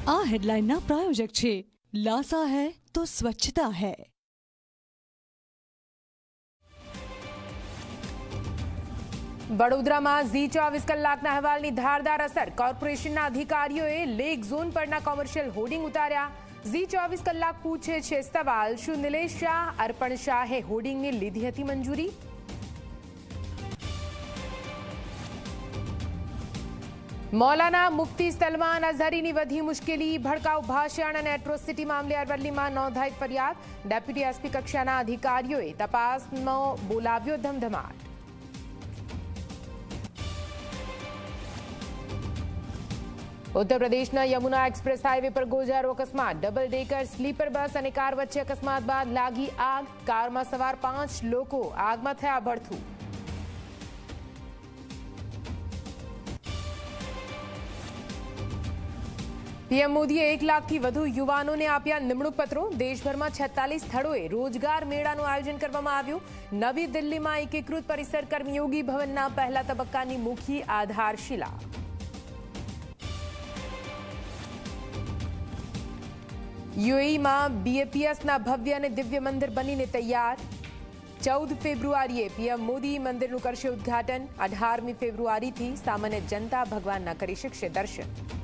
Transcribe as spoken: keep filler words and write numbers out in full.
આ હેડલાઇનના પ્રાયોજક છે લાસા હૈ તો સ્વચ્છતા હૈ। વડોદરામાં ઝી ચોવીસ કલાકના અહેવાલની ધારદાર અસર। કોર્પોરેશનના અધિકારીઓએ લેક ઝોન પરના કોમર્શિયલ હોર્ડિંગ ઉતાર્યા। ઝી ચોવીસ કલાક પૂછે છે સવાલ, શું નિલેશ શાહ, અર્પણ શાહે હોર્ડિંગને લીધી હતી મંજૂરી? મૌલાના મુફ્તી સલમાન અઝહરીની વધી મુશ્કેલી। ભડકાઉ ભાષણ અને એટ્રોસિટી મામલે અરવલ્લીમાં નોંધાઈ ફરિયાદ। ડેપ્યુટી એસપી કક્ષાના અધિકારીઓએ તપાસનો બોલાવ્યો ધમધમાટ। ઉત્તર પ્રદેશના યમુના એક્સપ્રેસ હાઈવે પર ગોજારો અકસ્માત। ડબલ ડેકર સ્લીપર બસ અને કાર વચ્ચે અકસ્માત બાદ લાગી આગ। કારમાં સવાર પાંચ લોકો આગમાં થયા ભડથું। પીએમ મોદીએ એક લાખથી વધુ યુવાનોને આપ્યા નિમણૂક પત્રો। દેશભરમાં છેતાલીસ સ્થળોએ રોજગાર મેળાનું આયોજન કરવામાં આવ્યું। નવી દિલ્હીમાં એકીકૃત પરિસર કર્મયોગી ભવનના પહેલા તબક્કાની મુખી આધારશિલા। યુએઈમાં બીએપીએસના ભવ્ય અને દિવ્ય મંદિર બનીને તૈયાર। ચૌદ ફેબ્રુઆરીએ પીએમ મોદી મંદિરનું કરશે ઉદ્ઘાટન। અઢારમી ફેબ્રુઆરીથી સામાન્ય જનતા ભગવાનના કરી શકશે દર્શન।